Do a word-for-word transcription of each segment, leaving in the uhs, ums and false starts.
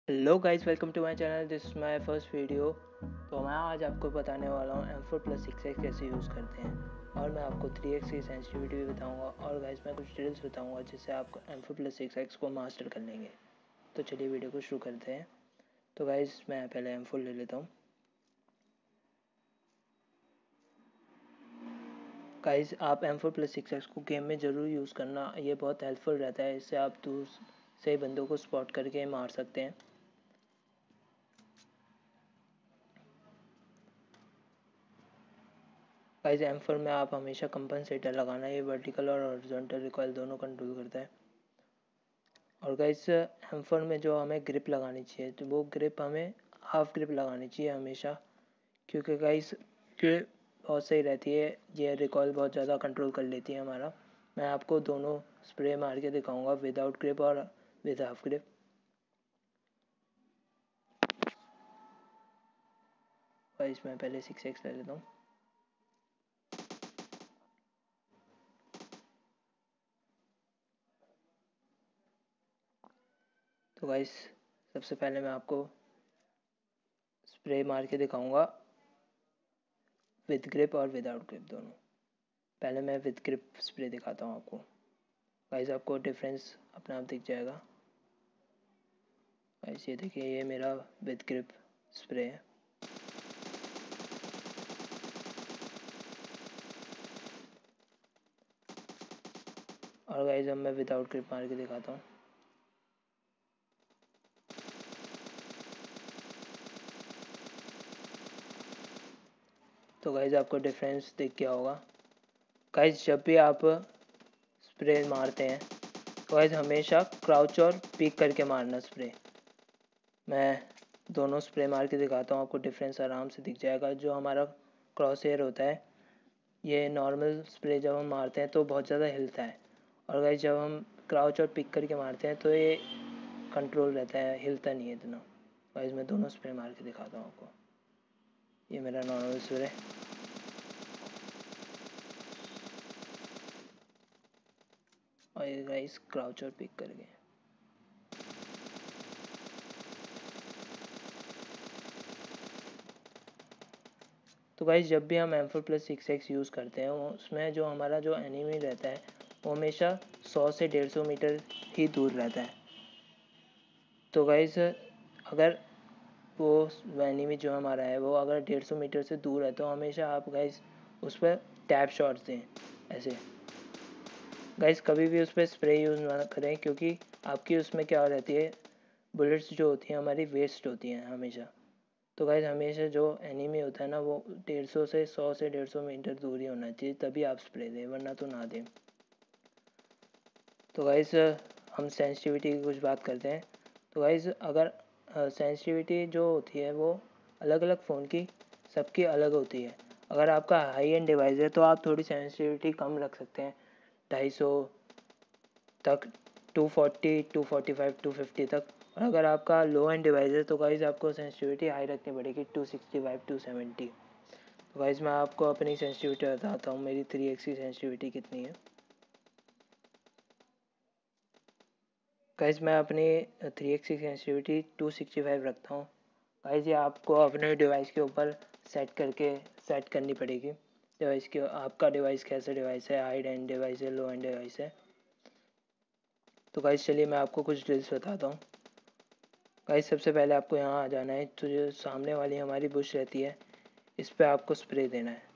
Hello guys, welcome to my channel. This is my first video. तो मैं आज आपको बताने वाला हूँ M four plus six X कैसे यूज़ करते हैं, और मैं आपको थ्री एक्स की सेंसिटिविटी भी बताऊँगा, और गाइस मैं कुछ ड्रिल्स बताऊँगा जिससे आप M four plus six X को मास्टर कर लेंगे। तो चलिए वीडियो को शुरू करते हैं। तो गाइस मैं पहले एम फोर ले लेता हूँ। गाइस आप M four plus six X को गेम में ज़रूर यूज़ करना, ये बहुत हेल्पफुल रहता है। इससे आप दूर से बंदों को स्पॉट करके मार सकते हैं। गाइस एम फोर में आप हमेशा कंपनसेटर लगाना, ये वर्टिकल और हॉरिजॉन्टल रिकॉइल दोनों कंट्रोल करता है। और गाइस एम फोर में जो हमें ग्रिप लगानी चाहिए, तो वो ग्रिप हमें हाफ ग्रिप लगानी चाहिए हमेशा, क्योंकि गाइस ग्रिप बहुत सही रहती है, ये रिकॉइल बहुत ज़्यादा कंट्रोल कर लेती है हमारा। मैं आपको दोनों स्प्रे मार के दिखाऊंगा, विदाउट ग्रिप और विद हाफ ग्रिप। गाइस मैं पहले सिक्स एक्स ले लेता हूँ। तो गाइस सबसे पहले मैं आपको स्प्रे मार के दिखाऊंगा विद ग्रिप और विदाउट ग्रिप दोनों। पहले मैं विद ग्रिप स्प्रे दिखाता हूँ आपको। गाइस आपको डिफरेंस अपने आप दिख जाएगा। गाइस ये देखिए, ये मेरा विद ग्रिप स्प्रे है। और गाइस अब मैं विदाउट ग्रिप मार के दिखाता हूँ। तो गाइस आपको डिफरेंस दिख गया होगा। गाइस जब भी आप स्प्रे मारते हैं तो गाइस हमेशा क्राउच और पीक करके मारना स्प्रे। मैं दोनों स्प्रे मार के दिखाता हूँ, आपको डिफरेंस आराम से दिख जाएगा। जो हमारा क्रॉस हेयर होता है, ये नॉर्मल स्प्रे जब हम मारते हैं तो बहुत ज़्यादा हिलता है, और गाइस जब हम क्राउच और पिक करके मारते हैं तो ये कंट्रोल रहता है, हिलता नहीं है इतना। गाइस मैं दोनों स्प्रे मार के दिखाता हूँ आपको। ये मेरा नॉर्मल स्प्रे, और ये गाइस क्राउच और पिक करके। तो गाइस जब भी हम M four plus six X use करते हैं, उसमें जो हमारा जो एनिमी रहता है वो हमेशा सौ से डेढ़ सौ मीटर ही दूर रहता है। तो गाइस अगर वो एनिमी जो हमारा है वो अगर डेढ़ सौ मीटर से दूर है, तो हमेशा आप गाइस उस पर टैप शॉट्स दें ऐसे। गाइस कभी भी उस पर स्प्रे यूज़ ना करें, क्योंकि आपकी उसमें क्या रहती है, बुलेट्स जो होती हैं हमारी वेस्ट होती हैं हमेशा। तो गाइस हमेशा जो एनिमी होता है ना, वो डेढ़ सौ से सौ से डेढ़ सौ मीटर दूर ही होना चाहिए, तभी आप स्प्रे दें, वरना तो ना दें। तो गाइस हम सेंसिटिविटी की कुछ बात करते हैं। तो गाइस अगर सेंसिटिविटी जो होती है वो अलग अलग फ़ोन की सबकी अलग होती है। अगर आपका हाई एंड डिवाइस है तो आप थोड़ी सेंसिटिविटी कम रख सकते हैं, ढाई सौ तक, two forty two forty five two fifty तक। और अगर आपका लो एंड डिवाइस है तो गाइस आपको सेंसिटिविटी हाई रखनी पड़ेगी, two sixty five two seventy. तो गाइस मैं आपको अपनी सेंसिटिविटी बताता हूँ, मेरी थ्री एक्स की सेंसिटिविटी कितनी है। गाइस मैं अपनी थ्री एक्स की सेंसिटिविटी टू सिक्सटी फाइव रखता हूँ। गाइस ये आपको अपने डिवाइस के ऊपर सेट करके सेट करनी पड़ेगी। डिवाइस के, आपका डिवाइस कैसा डिवाइस है, हाई एंड डिवाइस है, लो एंड डिवाइस है। तो गाइस चलिए मैं आपको कुछ ड्रिल्स बताता हूँ। गाइस सबसे पहले आपको यहाँ आ जाना है, तो जो सामने वाली हमारी बुश रहती है, इस पर आपको स्प्रे देना है।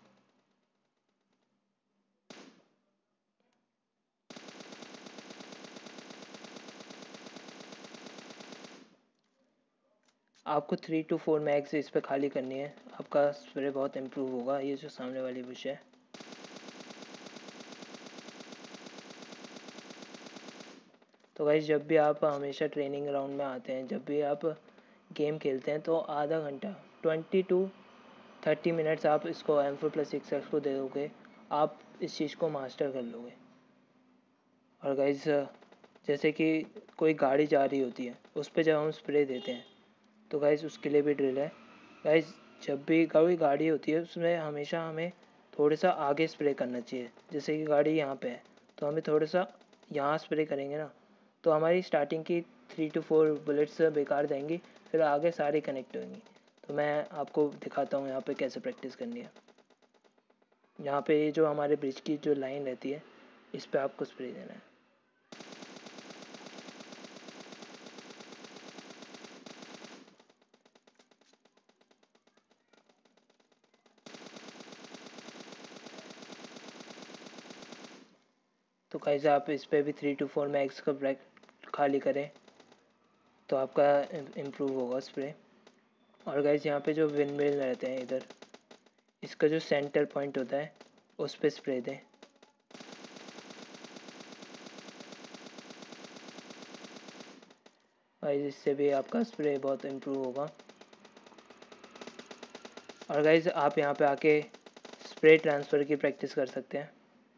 आपको थ्री टू फोर मैग्स इस पर खाली करनी है, आपका स्प्रे बहुत इम्प्रूव होगा। ये जो सामने वाली बुश है, तो गाइस जब भी आप हमेशा ट्रेनिंग ग्राउंड में आते हैं, जब भी आप गेम खेलते हैं, तो आधा घंटा ट्वेंटी टू थर्टी मिनट्स आप इसको M four plus six X को दे दोगे, आप इस चीज़ को मास्टर कर लोगे। और गाइस जैसे कि कोई गाड़ी जा रही होती है, उस पर जब हम स्प्रे देते हैं, तो गाइस उसके लिए भी ड्रिल है। गाइस जब भी कोई गाड़ी होती है, उसमें हमेशा हमें थोड़ा सा आगे स्प्रे करना चाहिए। जैसे कि गाड़ी यहाँ पे है, तो हमें थोड़ा सा यहाँ स्प्रे करेंगे ना, तो हमारी स्टार्टिंग की थ्री टू फोर बुलेट्स बेकार जाएंगी, फिर आगे सारी कनेक्ट होंगी। तो मैं आपको दिखाता हूँ यहाँ पे कैसे प्रैक्टिस करनी है। यहाँ पे जो हमारे ब्रिज की जो लाइन रहती है, इस पर आपको स्प्रे देना है। तो गाइस आप इस पर भी थ्री टू फोर मैक्स का ब्रेक खाली करें तो आपका इम्प्रूव होगा स्प्रे। और गाइस यहाँ पे जो विंड मिल रहते हैं इधर, इसका जो सेंटर पॉइंट होता है उस पर स्प्रे दें। गाइस इससे भी आपका स्प्रे बहुत इम्प्रूव होगा। और गाइस आप यहाँ पे आके स्प्रे ट्रांसफ़र की प्रैक्टिस कर सकते हैं।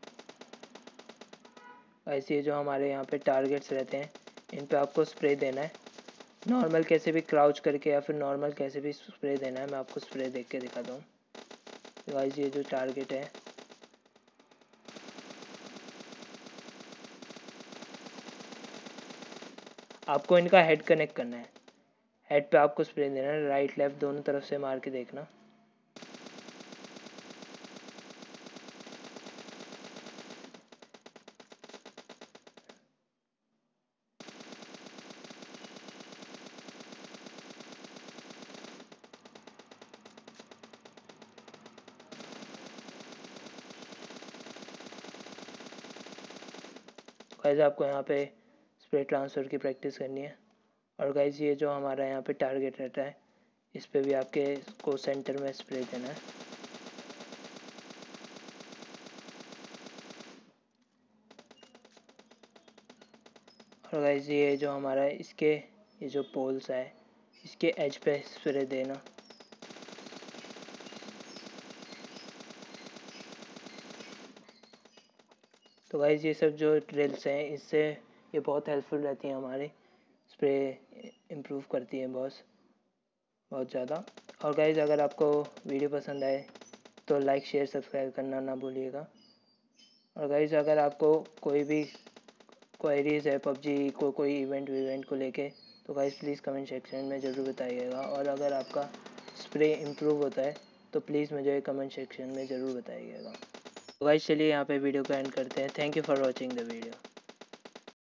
ऐसे जो हमारे यहाँ पे टारगेट्स रहते हैं, इन पे आपको स्प्रे देना है। नॉर्मल कैसे भी क्राउच करके या फिर नॉर्मल कैसे भी स्प्रे देना है। मैं आपको स्प्रे देख के दिखाता हूँ। गाइस ये जो टारगेट है, आपको इनका हेड कनेक्ट करना है। हेड पे आपको स्प्रे देना है, राइट लेफ्ट दोनों तरफ से मार के देखना। गाइस आपको यहाँ पे स्प्रे ट्रांसफ़र की प्रैक्टिस करनी है। और गाइस ये जो हमारा यहाँ पे टारगेट रहता है, इस पे भी आपके को सेंटर में स्प्रे देना है। और गाइस ये जो हमारा इसके ये जो पोल्स है, इसके एज पे स्प्रे देना। तो गाइस ये सब जो ड्रिल्स हैं, इससे ये बहुत हेल्पफुल रहती हैं, हमारे स्प्रे इम्प्रूव करती हैं बहुत बहुत ज़्यादा। और गाइस अगर आपको वीडियो पसंद आए तो लाइक शेयर सब्सक्राइब करना ना भूलिएगा। और गाइस अगर आपको कोई भी क्वेरीज है पबजी को, कोई इवेंट इवेंट को लेके, तो गाइस प्लीज़ कमेंट सेक्शन में ज़रूर बताइएगा। और अगर आपका स्प्रे इम्प्रूव होता है तो प्लीज़ मुझे कमेंट सेक्शन में ज़रूर बताइएगा। तो गाइस चलिए यहाँ पे वीडियो को एंड करते हैं। Thank you for watching the video.